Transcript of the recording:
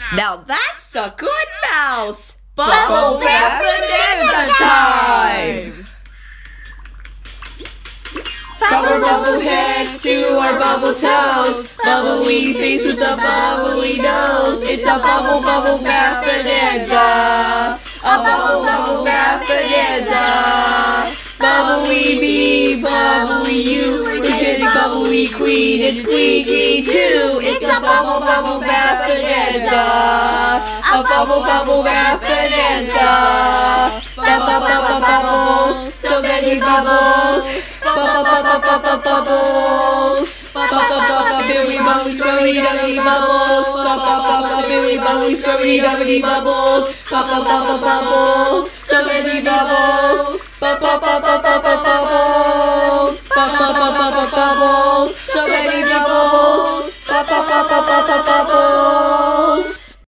Now that's a good mouse! Bubble bath bonanza time! From our bubble heads to our bubble toes, bubbly face with a bubbly nose. It's a bubble bath bonanza. A bubble bath bonanza. Bubbly me, bubbly you, we're getting bubbly queen and squeaky too. It's a bubble bath bonanza. A bubble bath bonanza. Bubbles, so many bubbles. Bubbles. Billy bubbly scrubby dubbity bubbles. Billy bubbly scrubby dubbity bubbles. Bubbles, so many bubbles.